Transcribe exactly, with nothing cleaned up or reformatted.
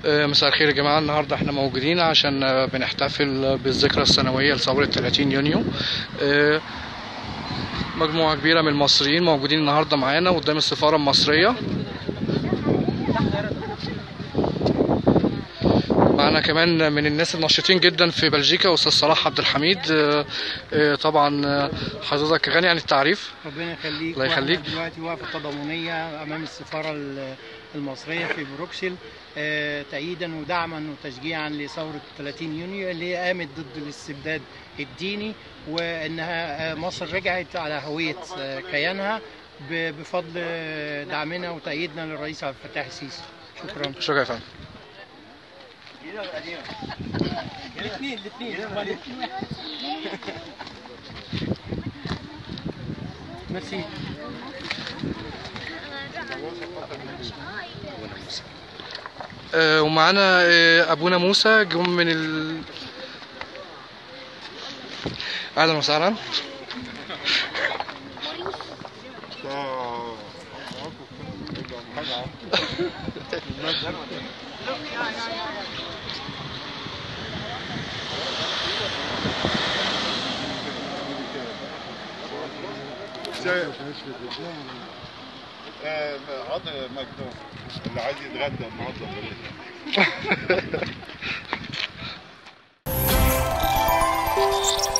مساء الخير يا جماعة. النهاردة احنا موجودين عشان بنحتفل بالذكرى السنوية لثورة ثلاثين يونيو. مجموعة كبيرة من المصريين موجودين النهاردة معانا قدام السفارة المصرية. معنا كمان من الناس الناشطين جدا في بلجيكا أستاذ صلاح عبد الحميد. طبعا حضرتك غني عن التعريف. ربنا يخليك. الله يخليك. دلوقتي واقفة تضامنية أمام السفارة المصرية في بروكسل تأييدا ودعما وتشجيعا لثورة ثلاثين يونيو اللي هي قامت ضد الاستبداد الديني، وأنها مصر رجعت على هوية كيانها بفضل دعمنا وتأييدنا للرئيس عبد الفتاح السيسي. شكرا. شكرا يا فندم. الاثنين الاثنين ميرسي. آه ومعانا آه ابونا موسى جم من ال اهلا وسهلا. عض مجنون اللي عايز يتغدى النهارده.